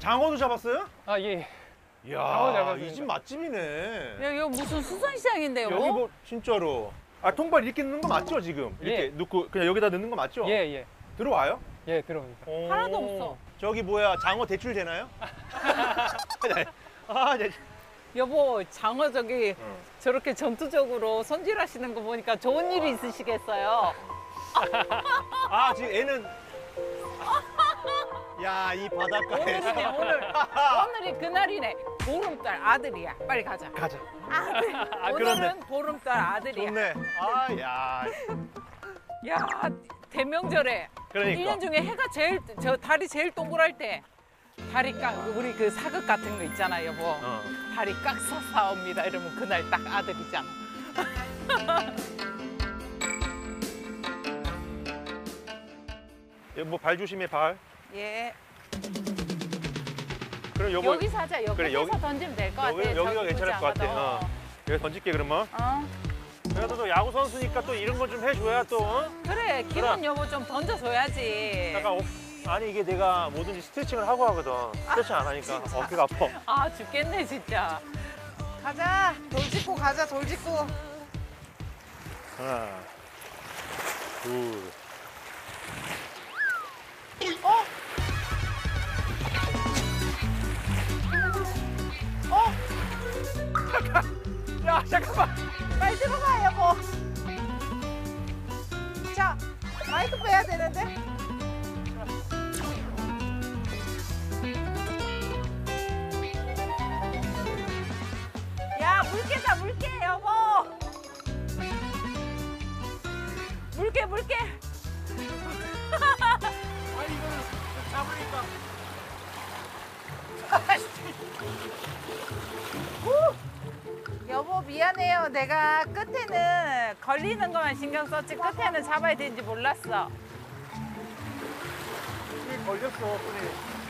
장어도 잡았어요? 아, 예. 이야, 이 집 맛집이네. 야, 이거 무슨 수산시장인데요? 여기 뭐 진짜로. 아, 통발 이렇게 넣는 거 맞죠, 지금? 이렇게 예. 넣고 그냥 여기다 넣는 거 맞죠? 예, 예. 들어와요? 예, 들어옵니다. 하나도 없어. 저기 뭐야, 장어 대출 되나요? 아, 네. 여보, 장어 저기 저렇게 전투적으로 손질하시는 거 보니까 좋은 일이 있으시겠어요? 아, 지금 애는. 야, 이 바닷가에. 오늘이네, 오늘이 그날이네. 보름달 아들이야. 빨리 가자. 가자. 아들. 아, 오늘은 그렇네. 보름달 아들이야. 좋네. 아, 야. 야, 대명절에. 그러니까. 1년 중에 해가 제일, 저 달이 제일 동그랄 때. 다리 깍, 우리 그 사극 같은 거 있잖아, 여보. 다리 깍 쏴사옵니다. 이러면 그날 딱 아들이잖아. 뭐 발 조심해, 발. 예. 그럼 요거 여기 사자. 여기 그래, 서 여기- 던지면 될 것 같아. 여기가 저기 괜찮을 것 보지 같아. 않아도. 여기 던질게, 그러면. 그래도 또 야구 선수니까 또 이런 거 좀 해줘야 또. 그래, 기분 여보 좀 던져줘야지. 약간 아니 이게 내가 뭐든지 스트레칭을 하고 하거든. 스트레칭 안 하니까 어깨가 아파. 아, 죽겠네, 진짜. 가자. 돌 짚고 가자, 돌 짚고. 하나, 둘. 야, 잠깐만. 빨리 들어가, 여보. 자, 마이크 빼야 되는데. 야, 물개다, 물개, 여보. 물개, 물개. 아니 이거는 잡으니까. 여보, 미안해요. 내가 끝에는 걸리는 것만 신경 썼지 끝에는 잡아야 되는지 몰랐어. 손이 걸렸어, 손이.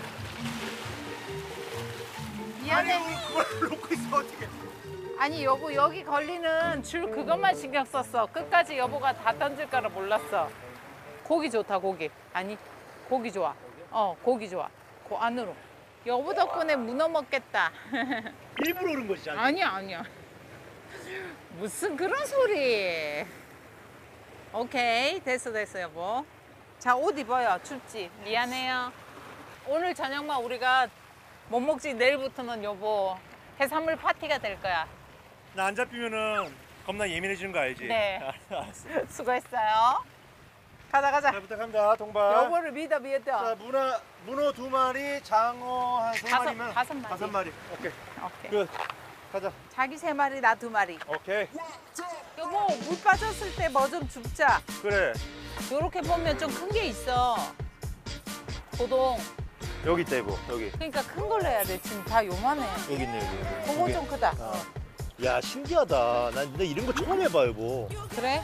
미안해. 아니 그걸 놓고 있어 어떻게? 아니, 여보, 여기 걸리는 줄 그것만 신경 썼어. 끝까지 여보가 다 던질 거라 몰랐어. 고기 좋다, 고기. 아니, 고기 좋아. 고기 좋아. 그 안으로. 여보 덕분에 문어 먹겠다. 일부러 그런 거지, 자기. 아니야, 아니야. 무슨 그런 소리. 오케이, 됐어, 됐어, 여보. 자, 옷 입어요. 춥지? 미안해요. 오늘 저녁만 우리가 못 먹지. 내일부터는 여보 해산물 파티가 될 거야. 나 안 잡히면은 겁나 예민해지는 거 알지? 네. 알았어. 수고했어요. 가자, 가자. 자, 부탁합니다, 동발. 여보를 믿어, 믿어. 자, 문어 2마리, 장어 한 3마리면 다섯 마리. 5마리. 오케이. 오케이. 끝. 가자. 자기 3마리, 나 2마리. 오케이. 여보, 물 빠졌을 때 뭐 좀 줍자. 그래. 요렇게 보면 좀 큰 게 있어. 고동. 여기 있다, 이거. 여기. 그러니까 큰 걸로 해야 돼. 지금 다 요만해. 여기 있네, 여기. 그거 좀 크다. 야, 신기하다. 나 이런 거 처음 해봐, 여보. 그래?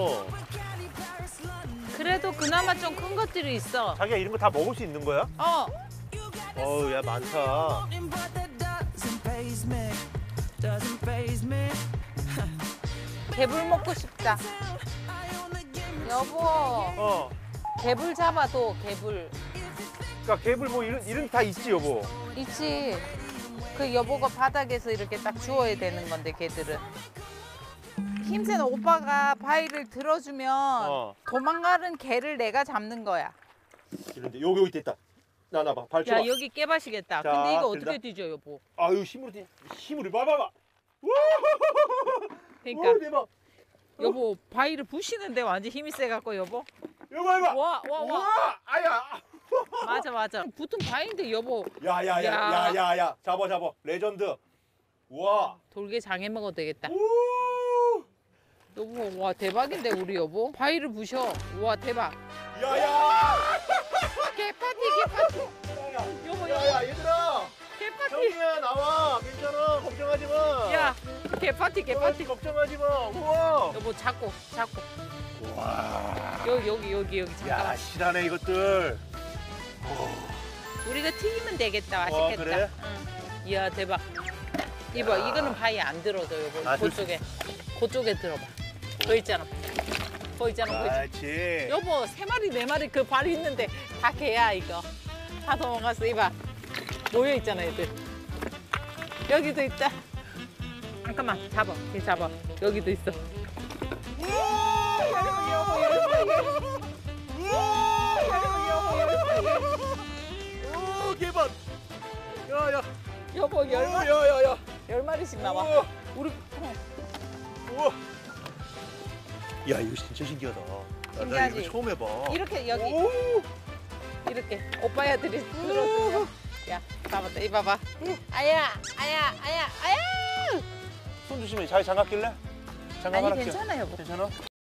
그래도 그나마 좀 큰 것들이 있어. 자기가 이런 거 다 먹을 수 있는 거야? 어우, 야, 많다. 개불 먹고 싶다. 여보, 개불 잡아도 개불. 그러니까 개불 뭐 이런 다 있지, 여보. 있지. 그 여보가 바닥에서 이렇게 딱 주워야 되는 건데, 개들은. 힘센 오빠가 바위를 들어주면 도망가는 개를 내가 잡는 거야. 이런데 여기 있다. 나봐. 발 줘봐. 야, 여기 깨바시겠다. 자, 근데 이거 들다. 어떻게 뒤져, 여보? 아유, 힘으로 봐봐봐. 그러니까 오, 대박. 여보, 바위를 부시는데 완전 힘이 세갖고, 여보. 여보, 해봐. 와. 우와, 아야. 맞아. 붙은 바위인데, 여보. 야야야야야야. 잡아. 레전드. 우와. 돌게 장해 먹어도 되겠다. 우. 여보, 와, 대박인데, 우리 여보? 바위를 부셔. 와, 대박. 야야. 개파티. 여보. 야야, 얘들아. 개파티. 형이야, 나와. 괜찮아. 걱정하지 마. 야, 개파티. 걱정하지 마. 우와. 여보, 잡고. 와. 여기. 야, 잠깐만. 실하네 이것들. 우리가 튀기면 되겠다. 와, 맛있겠다. 그래? 응. 이야, 대박. 이봐, 이거는 바위 안 들어져, 여보. 아, 그쪽에 들어봐. 보이잖아. 그렇지. 여보, 3마리, 4마리 그 발 있는데 다 개야, 이거. 다 도망갔어, 이봐. 모여 있잖아 애들. 여기도 있다. 잠깐만 잡아. 걔 잡아. 여기도 있어. 오, 개반. 야야. 여보 열 마리. 야야야. 10마리씩 나와. 우와. 우리 우와. 야, 이거 진짜 신기하다. 나 신기하지? 이거 처음 해봐. 이렇게 여기 오. 이렇게 오빠야들이 들어주면. 야 잡았다. 이 봐봐. 아야. 손 조심해. 잘 장갑 낄래? 장갑 아니 하나 껴. 괜찮아 여보. 괜찮아?